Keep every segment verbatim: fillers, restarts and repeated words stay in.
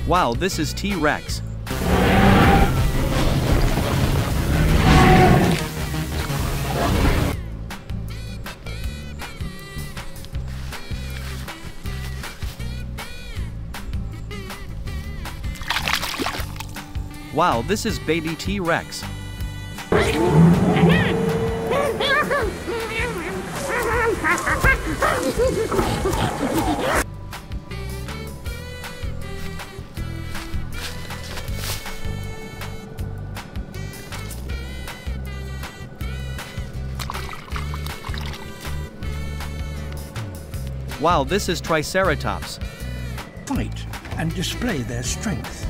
Wow, this is T-Rex. Wow, this is baby T-Rex. Wow, this is Triceratops. Fight and display their strength.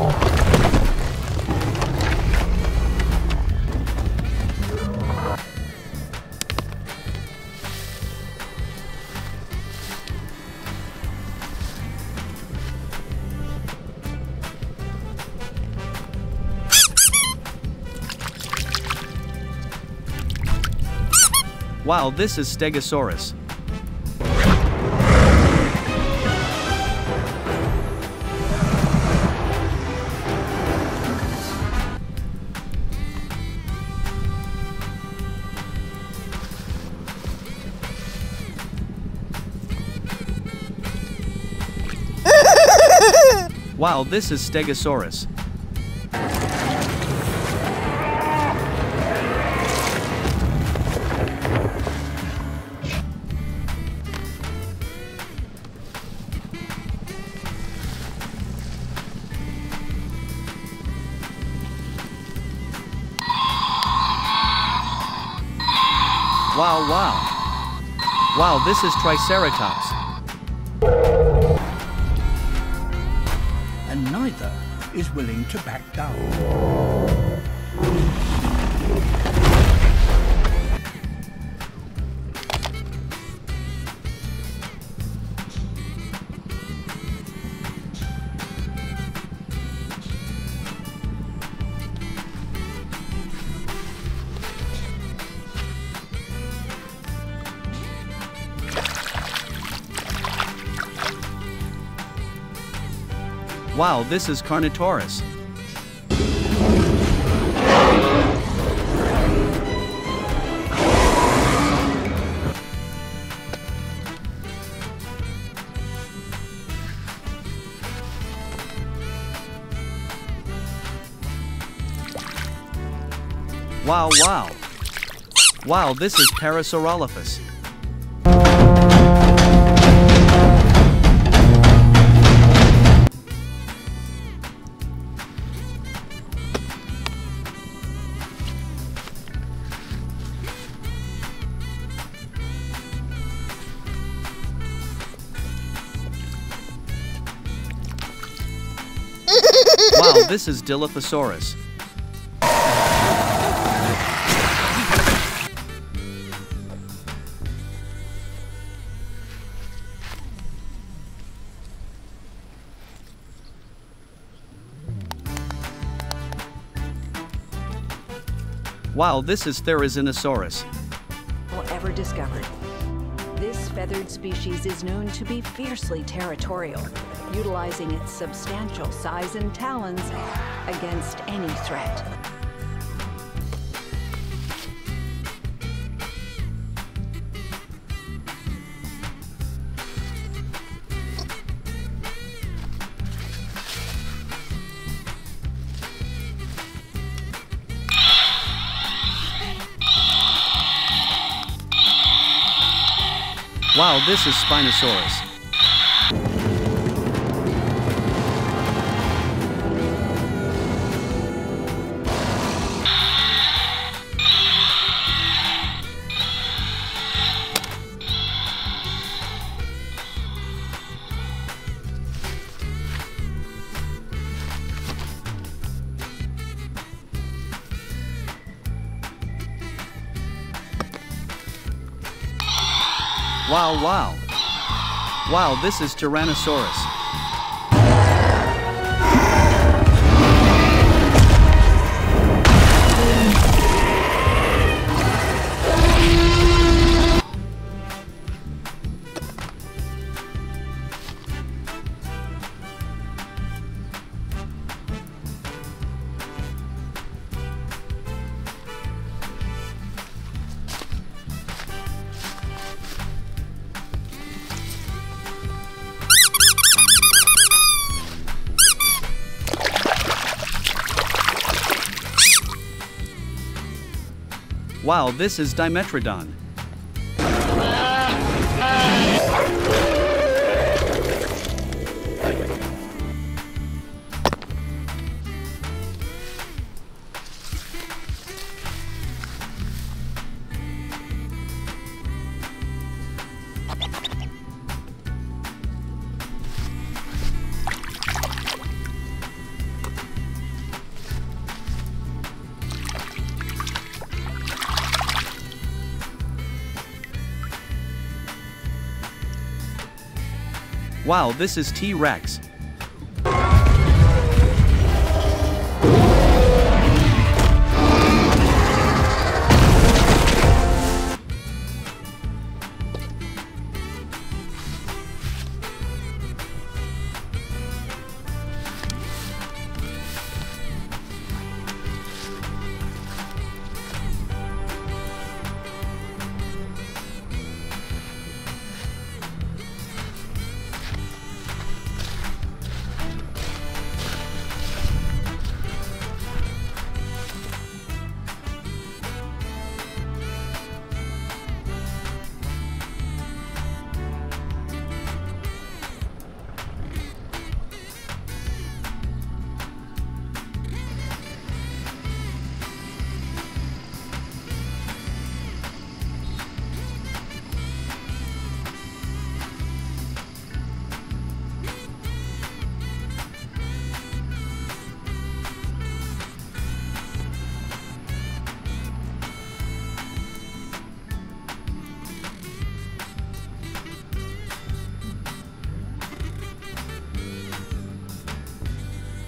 Wow, this is Stegosaurus. Wow, this is Stegosaurus. Wow, wow. Wow, this is Triceratops. And neither is willing to back down. Wow, this is Carnotaurus. Wow, wow. Wow, this is Parasaurolophus. Wow, this is Dilophosaurus. Wow, this is Therizinosaurus. Ever discovered. This feathered species is known to be fiercely territorial, utilizing its substantial size and talons against any threat. Wow, this is Spinosaurus. Wow, wow. Wow, this is Tyrannosaurus. Wow, this is Dimetrodon. Wow, this is T-Rex.